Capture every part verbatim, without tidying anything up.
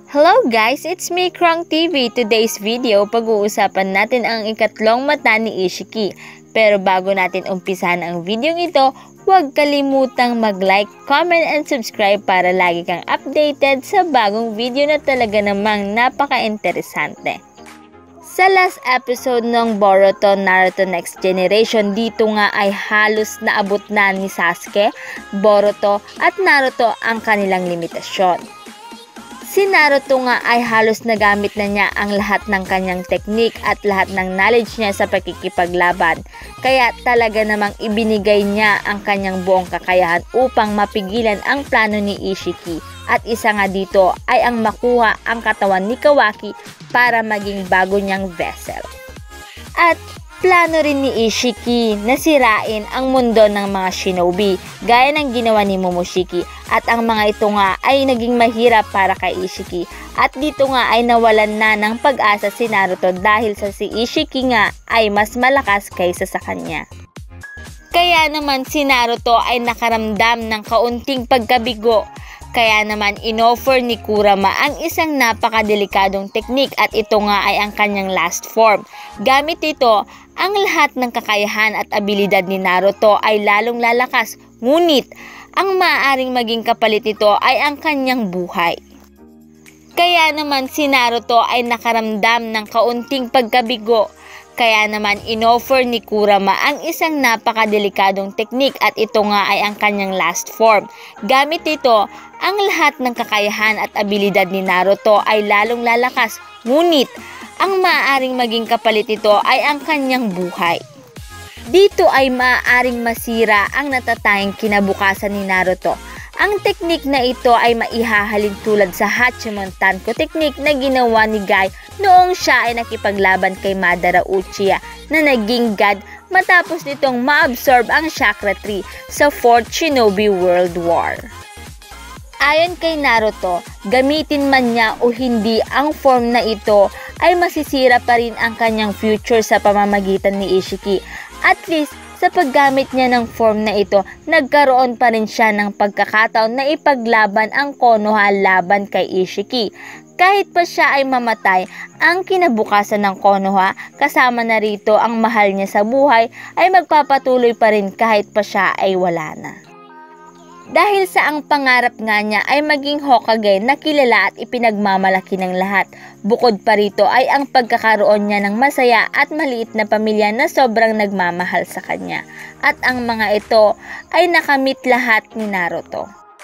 Hello guys, it's me Krong T V. Today's video, pag-uusapan natin ang ikatlong mata ni Ishiki. Pero bago natin umpisahan ang video ito, huwag kalimutang mag-like, comment, and subscribe para lagi kang updated sa bagong video na talaga namang napaka-interesante. Sa last episode ng Boruto Naruto Next Generation, dito nga ay halos naabot na ni Sasuke, Boruto at Naruto ang kanilang limitasyon. Si Naruto nga ay halos nagamit na niya ang lahat ng kanyang teknik at lahat ng knowledge niya sa pakikipaglaban. Kaya talaga namang ibinigay niya ang kanyang buong kakayahan upang mapigilan ang plano ni Ishiki. At isa nga dito ay ang makuha ang katawan ni Kawaki para maging bago niyang vessel. At plano rin ni Ishiki na sirain ang mundo ng mga shinobi gaya ng ginawa ni Momoshiki, at ang mga ito nga ay naging mahirap para kay Ishiki, at dito nga ay nawalan na ng pag-asa si Naruto dahil sa si Ishiki nga ay mas malakas kaysa sa kanya. Kaya naman si Naruto ay nakaramdam ng kaunting pagkabigo. Kaya naman inoffer ni Kurama ang isang napakadelikadong teknik, at ito nga ay ang kanyang last form. Gamit ito, ang lahat ng kakayahan at abilidad ni Naruto ay lalong lalakas, ngunit ang maaaring maging kapalit nito ay ang kanyang buhay. Kaya naman si Naruto ay nakaramdam ng kaunting pagkabigo. Kaya naman inoffer ni Kurama ang isang napakadelikadong teknik, at ito nga ay ang kanyang last form. Gamit ito, ang lahat ng kakayahan at abilidad ni Naruto ay lalong lalakas, ngunit ang maaaring maging kapalit nito ay ang kanyang buhay. Dito ay maaaring masira ang natatanging kinabukasan ni Naruto. Ang teknik na ito ay maihahalin tulad sa Hachimon Tanko teknik na ginawa ni Guy noong siya ay nakipaglaban kay Madara Uchiha na naging god matapos nitong ma-absorb ang Chakra Tree sa fourth Shinobi World War. Ayon kay Naruto, gamitin man niya o hindi ang form na ito ay masisira pa rin ang kanyang future sa pamamagitan ni Ishiki. At least, sa paggamit niya ng form na ito, nagkaroon pa rin siya ng pagkakataon na ipaglaban ang Konoha laban kay Ishiki. Kahit pa siya ay mamatay, ang kinabukasan ng Konoha, kasama na rito ang mahal niya sa buhay, ay magpapatuloy pa rin kahit pa siya ay wala na. Dahil sa ang pangarap nga niya ay maging Hokage na kilala at ipinagmamalaki ng lahat. Bukod pa rito ay ang pagkakaroon niya ng masaya at maliit na pamilya na sobrang nagmamahal sa kanya. At ang mga ito ay nakamit lahat ni Naruto.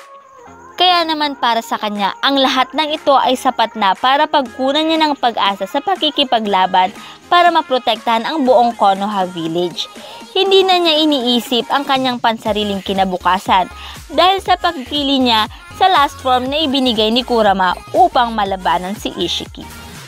Kaya naman para sa kanya, ang lahat ng ito ay sapat na para pagkunan niya ng pag-asa sa pakikipaglaban para maprotektahan ang buong Konoha Village. Hindi na niya iniisip ang kanyang pansariling kinabukasan dahil sa pagpili niya sa last form na ibinigay ni Kurama upang malabanan si Ishiki.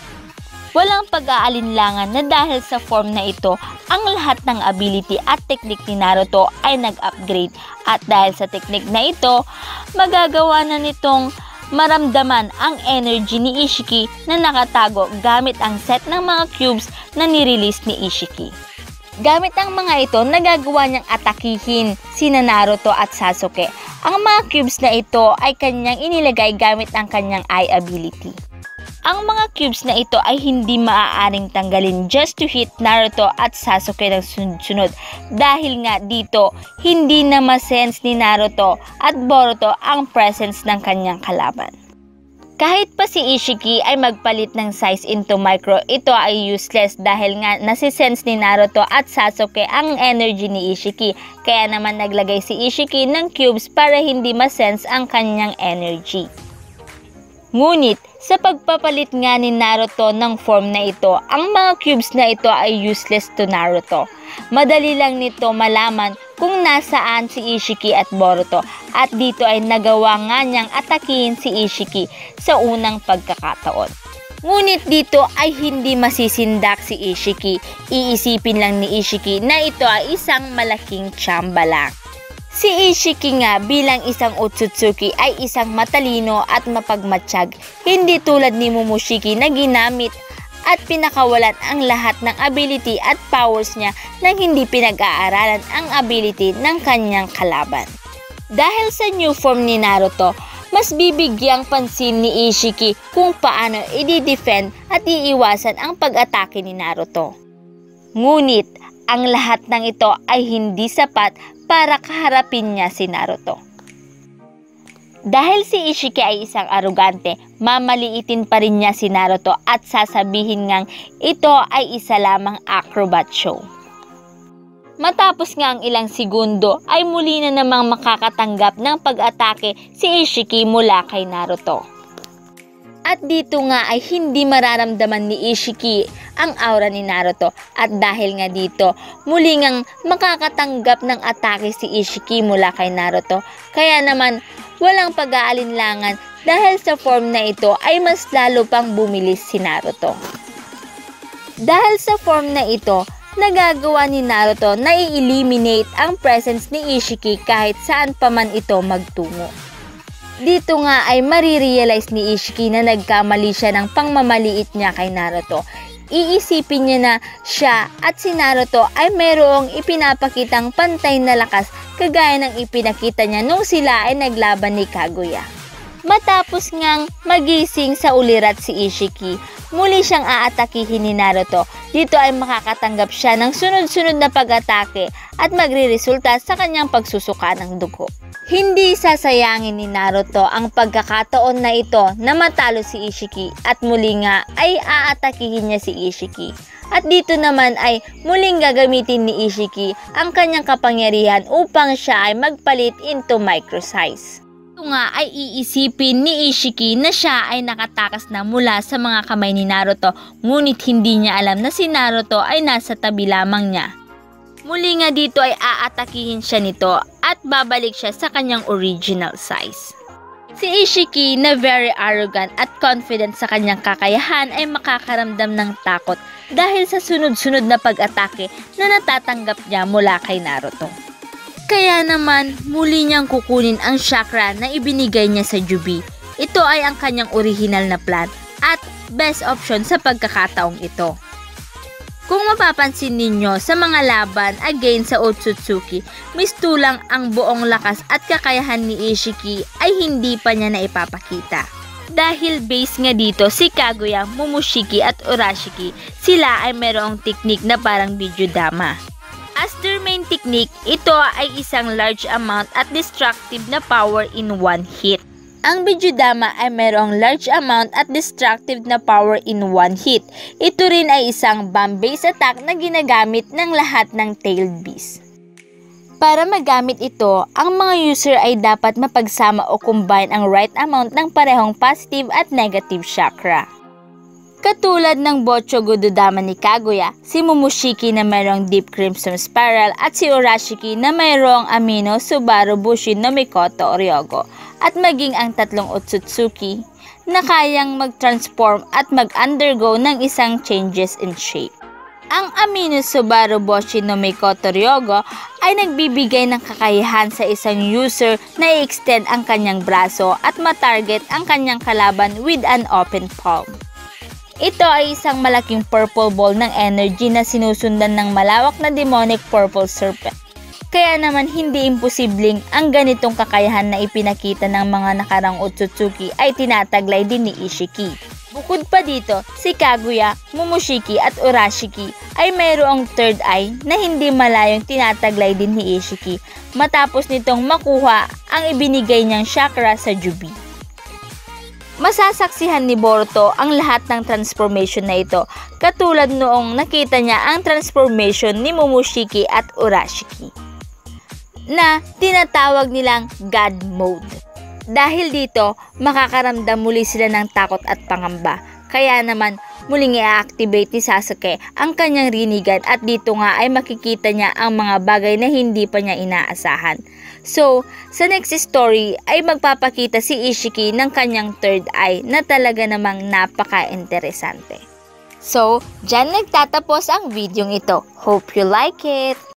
Walang pag-aalinlangan na dahil sa form na ito, ang lahat ng ability at teknik ni Naruto ay nag-upgrade, at dahil sa teknik na ito, magagawa na nitong maramdaman ang energy ni Ishiki na nakatago gamit ang set ng mga cubes na nirelease ni Ishiki. Gamit ang mga ito, nagagawa niyang atakihin sina Naruto at Sasuke. Ang mga cubes na ito ay kanyang inilagay gamit ang kanyang eye ability. Ang mga cubes na ito ay hindi maaaring tanggalin just to hit Naruto at Sasuke ng sunod-sunod, dahil nga dito hindi na masense ni Naruto at Boruto ang presence ng kanyang kalaban. Kahit pa si Ishiki ay magpalit ng size into micro, ito ay useless dahil nga nasisense ni Naruto at Sasuke ang energy ni Ishiki. Kaya naman naglagay si Ishiki ng cubes para hindi masense ang kanyang energy. Ngunit sa pagpapalit nga ni Naruto ng form na ito, ang mga cubes na ito ay useless to Naruto. Madali lang nito malaman kung nasaan si Ishiki at Boruto, at dito ay nagawa nga niyang atakihin si Ishiki sa unang pagkakataon. Ngunit dito ay hindi masisindak si Ishiki. Iisipin lang ni Ishiki na ito ay isang malaking tsamba lang. Si Ishiki nga bilang isang Otsutsuki ay isang matalino at mapagmatsyag, hindi tulad ni Momoshiki na ginamit at pinakawalan ang lahat ng ability at powers niya nang hindi pinag-aaralan ang ability ng kanyang kalaban. Dahil sa new form ni Naruto, mas bibigyang pansin ni Ishiki kung paano i-defend at iiwasan ang pag-atake ni Naruto. Ngunit, ang lahat ng ito ay hindi sapat para kaharapin niya si Naruto. Dahil si Ishiki ay isang arugante, mamaliitin pa rin niya si Naruto at sasabihin ngang ito ay isa lamang acrobat show. Matapos nga ang ilang segundo ay muli na namang makakatanggap ng pag-atake si Ishiki mula kay Naruto. At dito nga ay hindi mararamdaman ni Ishiki ang aura ni Naruto at dahil nga dito muli ngang makakatanggap ng atake si Ishiki mula kay Naruto. Kaya naman walang pag-aalinlangan dahil sa form na ito ay mas lalo pang bumilis si Naruto. Dahil sa form na ito, nagagawa ni Naruto na i-eliminate ang presence ni Ishiki kahit saan pa man ito magtungo. Dito nga ay marirealize ni Ishiki na nagkamali siya ng pangmamaliit niya kay Naruto. Iisipin niya na siya at si Naruto ay mayroong ipinapakitang pantay na lakas kagaya ng ipinakita niya nung sila ay naglaban ni Kaguya. Matapos ngang magising sa ulirat si Ishiki, muli siyang aatakihin ni Naruto. Dito ay makakatanggap siya ng sunod-sunod na pag-atake at magre-resulta sa kanyang pagsusuka ng dugo. Hindi sasayangin ni Naruto ang pagkakataon na ito na matalo si Ishiki at muli nga ay aatakihin niya si Ishiki. At dito naman ay muling gagamitin ni Ishiki ang kanyang kapangyarihan upang siya ay magpalit into micro size. Ito nga ay iisipin ni Ishiki na siya ay nakatakas na mula sa mga kamay ni Naruto, ngunit hindi niya alam na si Naruto ay nasa tabi lamang niya. Muli nga dito ay aatakihin siya nito at babalik siya sa kanyang original size. Si Ishiki na very arrogant at confident sa kanyang kakayahan ay makakaramdam ng takot dahil sa sunod-sunod na pag-atake na natatanggap niya mula kay Naruto. Kaya naman, muli niyang kukunin ang chakra na ibinigay niya sa Jubi. Ito ay ang kanyang original na plan at best option sa pagkakataong ito. Kung mapapansin ninyo sa mga laban against sa Otsutsuki, mistulang ang buong lakas at kakayahan ni Ishiki ay hindi pa niya naipapakita. Dahil base nga dito si Kaguya, Momoshiki at Urashiki, sila ay mayroong teknik na parang Bidyudama. As their main technique, ito ay isang large amount at destructive na power in one hit. Ang Bidyudama ay mayroong large amount at destructive na power in one hit. Ito rin ay isang bomb-based attack na ginagamit ng lahat ng tailed beast. Para magamit ito, ang mga user ay dapat mapagsama o combine ang right amount ng parehong positive at negative chakra. Katulad ng Bochogododama ni Kaguya, si Momoshiki na mayroong Deep Crimson Spiral at si Urashiki na mayroong Amino Subaru Bushin no Mikoto Ryogo, at maging ang tatlong Otsutsuki na kayang mag-transform at mag-undergo ng isang changes in shape. Ang Amino Subaru Bushin no Mikoto Ryogo ay nagbibigay ng kakayahan sa isang user na i-extend ang kanyang braso at matarget ang kanyang kalaban with an open palm. Ito ay isang malaking purple ball ng energy na sinusundan ng malawak na demonic purple serpent. Kaya naman hindi imposibleng ang ganitong kakayahan na ipinakita ng mga nakarang Otsutsuki ay tinataglay din ni Ishiki. Bukod pa dito, si Kaguya, Momoshiki at Urashiki ay mayroong third eye na hindi malayong tinataglay din ni Ishiki matapos nitong makuha ang ibinigay niyang chakra sa Jubi. Masasaksihan ni Boruto ang lahat ng transformation na ito, katulad noong nakita niya ang transformation ni Momoshiki at Urashiki na tinatawag nilang God Mode. Dahil dito, makakaramdam muli sila ng takot at pangamba. Kaya naman, muling i-activate ni Sasuke ang kanyang Rinnegan at dito nga ay makikita niya ang mga bagay na hindi pa niya inaasahan. So, sa next story ay magpapakita si Ishiki ng kanyang third eye na talaga namang napaka-interesante. So, dyan nagtatapos ang video ito. Hope you like it!